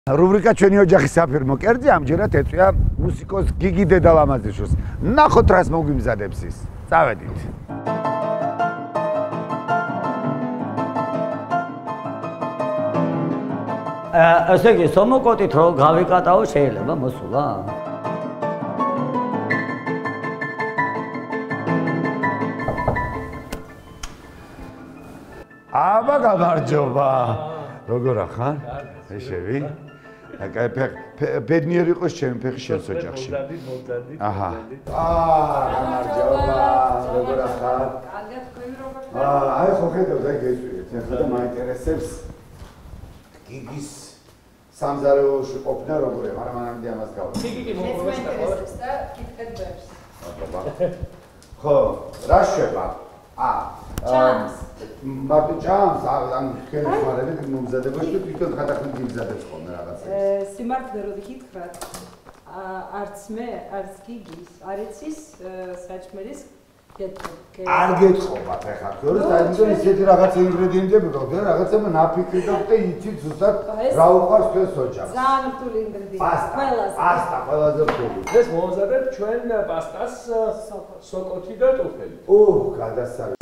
რუბრიკა ჩვენი ოჯახის საფირმო კერძი ამჯერად ეწვია მუსიკოს გიგი დედალამაზიშვილს. ნახოთ რას მოგვიმზადებს ის. წავედით. ესე იგი, სომოკოტით რო გავიკატაო შეიძლება მოსულა? აბა გამარჯობა. როგორ ახარ? ეშევი? ბედნიერი იყოს ჩემი ფეხი შენს ოჯახში. აჰა. გამარჯობა. როგორ ახარ? კარგად თქვენ როგორ ხართ? აი ხო ხედავ და გეწვიეთ. ახლა და მაინტერესებს გიგის სამზარეულოში ყოფნა როგორია, მაგრამ მანამდე ამას გავაკეთე. გიგი მომწონს და კითხეთ ბებს. ხო, რა შევა? ჭამს. მარტო ჭამს, ან თქვენ ხარებით მომზადებაში თვითონ ხათახმით გიმზადებს ხოლმე რაღაცას. სიმართლე რო გითხრათ, არც მე, არც გიგის არ იცის საჭმელის კეთება. არ გეთხოვათ ახლა, თორე საერთოდ ისეთი რაღაც ინგრედიენტები გქონდა, რაღაცა ნაფიქრი და იცით ზუსტად რა უყვარს თქვენს ოჯახს. ძალიან რთული ინგრედიენტი. პასტა, ყველაზე რთული. ეს მომზადებ ჩვენ პასტას სოკოთი და ტუფელი. გადასწავლე.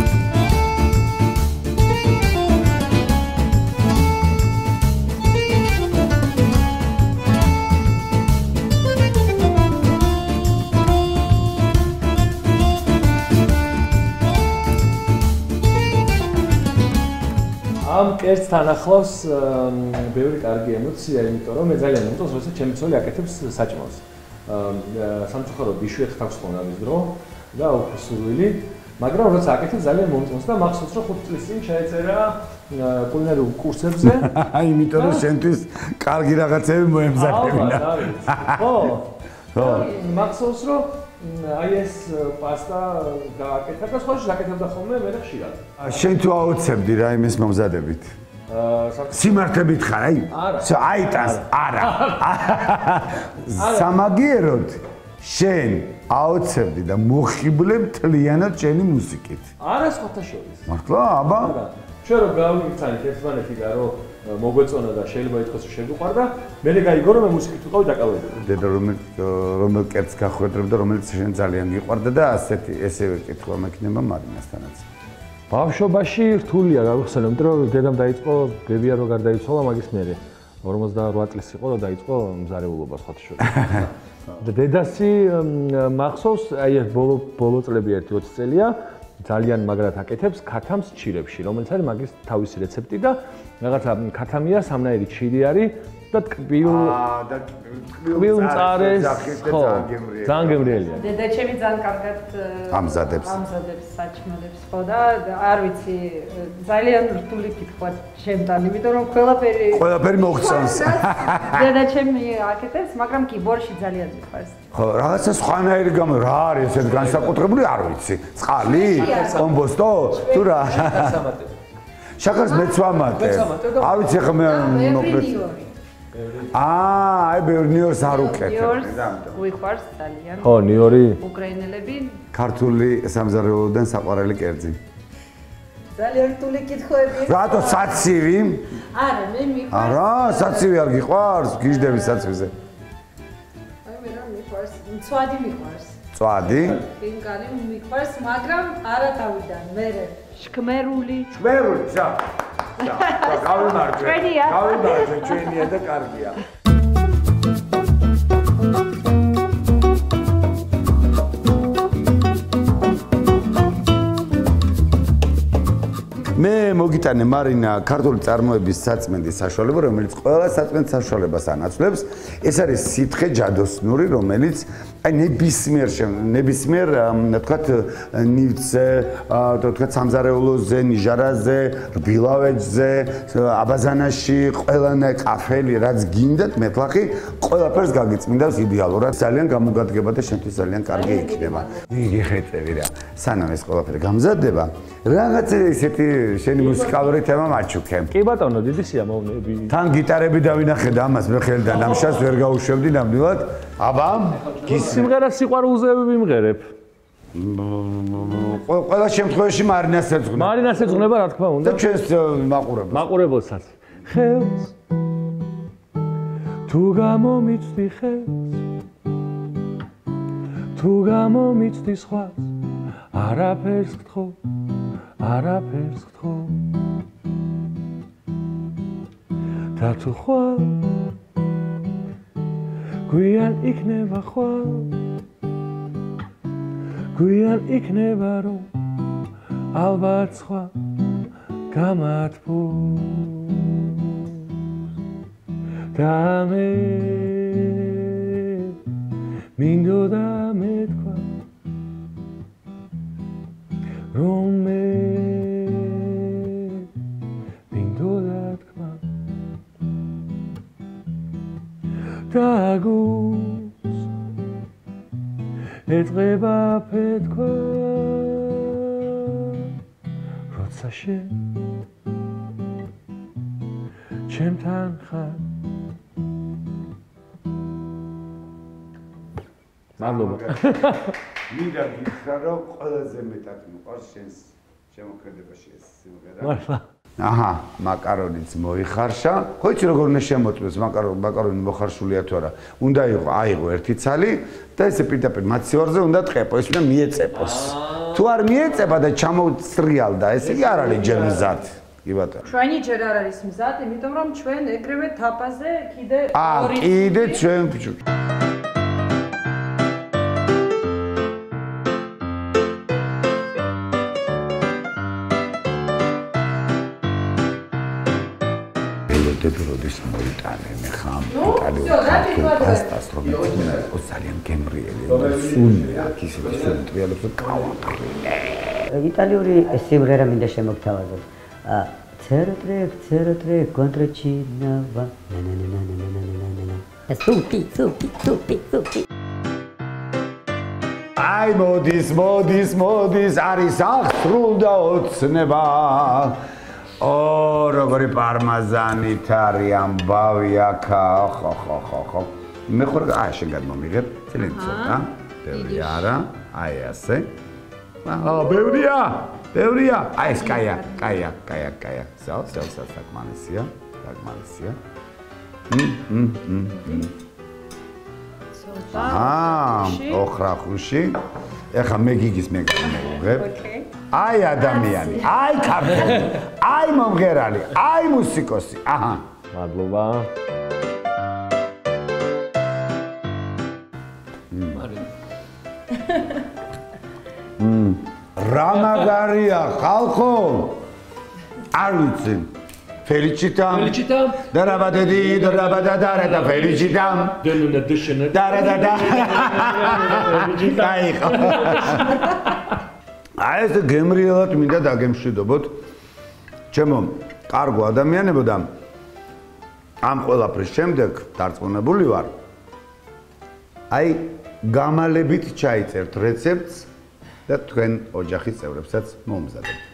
ამ კერძთან ახლავს ბევრი კარგი ემოცია, იმიტომ რომ მე ძალიან მომწონს, როცა ჩემი ცოლი აკეთებს საჭმელს. სამწუხაროდ იშვიათად აქვს ხოლმე ამის დრო და უფრო სურვილი, მაგრამ როცა აკეთებს ძალიან მომწონს და მახსოვს რომ 5 წლის წინ შეეწერა კულინარიულ კურსებზე. იმიტომ რომ შენთვის კარგი რაღაცები მოემზადებინა. ხო. ხო. მახსოვს რომ აი ეს პასტა გააკეთა და სხვა შეგაკეთებდა ხოლმე მე და ხშირად. შენ თუ აუცებდი რა იმის მომზადებით? სიმართლებით ხარ, აი? აიტანს, არა. სამაგიეროდ შენ აუცებდი და მოხიბლებ თლიანად შენი მუსიკით. არა სხვათა შორის. მართლა, აბა? ჩვენ რო გავიქცანით ერთმანეთი და რო მოგვეწონა და შეიძლება ითქვას რომ შეგვიყვარდა, მე გაიგო რომ მე მუსიკით ვიყავი დაკავებული. დედა რომელ კერძს გახვედრებ და რომელიც შენ ძალიან გიყვარდა და ესევე კითხვა მექნება მარინასთანაც. ბავშვობაში რთულია გავიხსენე, იმიტომ რომ დედამ დაიწყო ბებია რო გარდაიცვალა მაგის მერე 58 წლის იყო და დაიწყო მზარეულობა სხვათა შორის. და დედასი მახსოვს, აი ეს ბოლო წლები 1-20 წელია ძალიან მაგრად აკეთებს ქათამს ჩირებში, რომელიც არის მაგის თავისი რეცეპტი და რაღაცა ქათამია სამნაირი ჩირი არის და ტკბილ მწარეს, ხო, ძალიან გემრიელია. დედაჩემი ძალიან კარგად ამზადებს საჭმელებს, ხო და არ ვიცი, ძალიან რთული კითხვა ჩემთან, იმიტომ რომ ყველაფერი მოგწონს. დედაჩემი აკეთებს, მაგრამ კი ბორში ძალიან მიყვარს. ხო, რაღაცა სხვანაირი გამო რა არის ესეთ განსაკუთრებული არ ვიცი. წყალი, კომბოსტო, თუ რა? შაქარს მეც ვამატე. არ ვიცი ხომ მე მოკლედ. აი ბერნიორს არ უკეთებ. უიყვარს ძალიან. ხო, ნიორი. უკრაინელები ქართული სამზარეულოდან საყვარელი კერძი. ძალიან რთული კითხვები. რატო საცივი? არა, მე მიყვარს. არა, საცივი არ გიყვარს? გიждები საცივზე. მწვადი მიყვარს. მწვადი? ხინკალი მიყვარს, მაგრამ არა თავიდან, მერე. შქმერული. შქმერული, ზა. გავიმარჯვე. ჩვენია. გავიმარჯვე, ჩვენია და კარგია. მე მოგიტანე მარინა ქართული წარმოების საწმენდის საშუალება, რომელიც ყველა საწმენდის საშუალებას ანაცვლებს. ეს არის სითხე ჯადოსნური, რომელიც აი ნებისმიერ თქვათ ნივთზე, თქვათ სამზარეულოზე, ნიჟარაზე, რბილავეჯზე, აბაზანაში, ყველანაირ კაფელი, რაც გინდათ, მეტლახი, ყველაფერს გაგიწმინდავს იდეალურად. ძალიან გამოგადგება და შენთვის ძალიან კარგი იქნება. იგი ხეწები რა. სანამ ეს ყველაფერი გამზადდება, რაღაც ისეთი შენი მუსიკალური თემა მაჩუქე. კი ბატონო, დიდი სიამოვნები. თან გიტარები დავინახე და ამას მე ხელიდან ამშას ვერ გაუშვებდი ნამდვილად. აბა, სიმღერა სიყვარულზე ვიმღერებ. ყველა შემთხვევაში მარინას ეძღვნა. მარინას ეძღვნება რა თქმა უნდა. და ჩვენს მაყურებელს. მაყურებელსაც. ხელს თუ გამომიწვდი ხელს თუ გამომიწვდი სხვას არაფერს გთხოვ არაფერს გთხოვ და თუ ხვალ გვიან იქნება ხვალ გვიან იქნება რომ ალბათ სხვა გამათბობს და მე მინდოდა მეთქვა რომ მე მინდოდა თქვა და გულს ეწყება ფეთქვა როცა შენ ჩემთან ხარ მადლობა მინდა გითხრა რომ ყველაზე მეტად მიყვარს შენს შემოქმედებაში ეს სიმღერა მართლა აჰა მაკარონიც მოიხარშა ხო იცი როგორ უნდა შემოწმოს მაკარონი მოხარშულია თუ არა უნდა აიღო ერთი ცალი და ესე პირდაპირ მაცივარზე უნდა ტყეპო ეს უნდა მიეწეპოს თუ არ მიეწება და ჩამოწრიალდა ესე კი არ არის ჯერ მზად კი ბატონო ჩვენი ჯერ არ არის მზად იმიტომ რომ ჩვენ ეგრევე თაპაზე კიდე კიდე ჩვენ ბიჭო როდის მოიტანე მე ხამ იტალიურ პასტას რომელიც მე იყოს ძალიან გემრიელი სული აქ ისეთი სული ტრიალებს კავაფრინე იტალიური სიმღერა მინდა შემოგთავაზო ცეროტრე კონტრეჩინავა ნანანანანანანანა სუპი აი მოდის არის აღსრულ და ოცნება როგორი პარმაზანით არის ამბავი აქა ხო მე ხარ შენ გადმომიღებ ძალიან ცოტა ბევრი არა აი ასე ბევრია აი ეს კაია საკმარისია ოხრახუში ეხა მე გიგის მე გამოვიღებ აი ადამიანი, აი ქართველი, აი მომღერალი, აი მუსიკოსი. აჰა. მადლობა. რა მაგარია ხალხო? არ ვიცი. Felicità. Darabadedi, darabadada, felicità. Darada. აი ეს გემრიელად მინდა დაგემშვიდობოთ ჩემო კარგო ადამიანებო და ამ ყველაფრის შემდეგ დარწმუნებული ვარ აი გამალებით ჩაიწერთ რეცეპტს და თქვენ ოჯახის წევრებსაც მომზადებთ